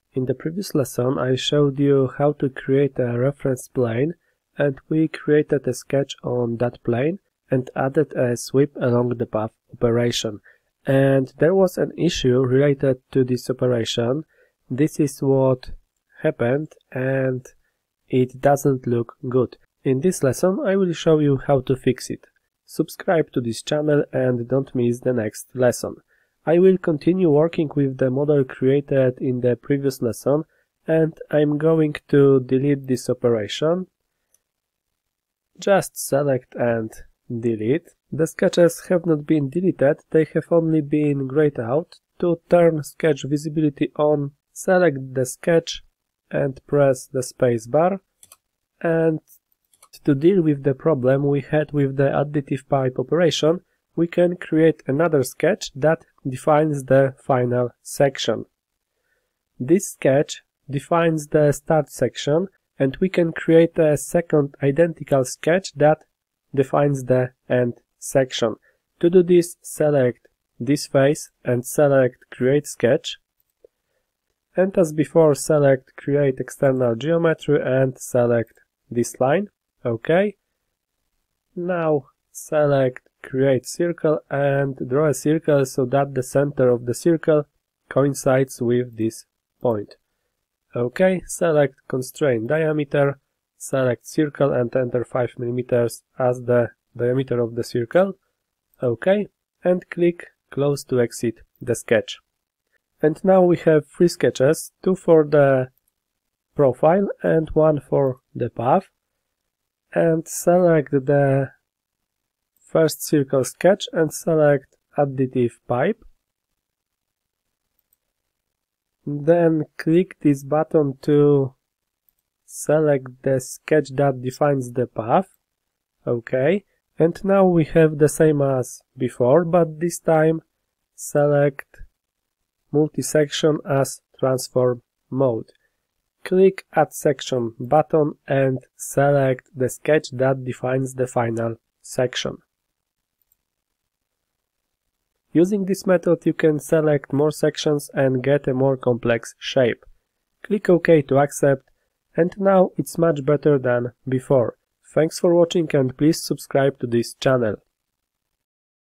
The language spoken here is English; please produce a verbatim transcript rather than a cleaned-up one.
In the previous lesson I showed you how to create a reference plane, and we created a sketch on that plane and added a sweep along the path operation. And there was an issue related to this operation. This is what happened and it doesn't look good. In this lesson I will show you how to fix it. Subscribe to this channel and don't miss the next lesson. I will continue working with the model created in the previous lesson, and I'm going to delete this operation. Just select and delete. The sketches have not been deleted, they have only been grayed out. To turn sketch visibility on, select the sketch and press the space bar. And to deal with the problem we had with the additive pipe operation, we can create another sketch that defines the final section. This sketch defines the start section, and we can create a second identical sketch that defines the end section. To do this, select this face and select Create Sketch. And as before, select Create External Geometry and select this line. OK. Now select Create Circle and draw a circle so that the center of the circle coincides with this point. OK, select Constraint Diameter, select Circle and enter five millimeters as the diameter of the circle. OK, and click Close to exit the sketch. And now we have three sketches, two for the profile and one for the path. And select the first circle sketch and select Additive Pipe. Then click this button to select the sketch that defines the path. OK. And now we have the same as before, but this time select Multi-section as Transform Mode. Click Add Section button and select the sketch that defines the final section. Using this method you can select more sections and get a more complex shape. Click OK to accept, and now it's much better than before. Thanks for watching and please subscribe to this channel.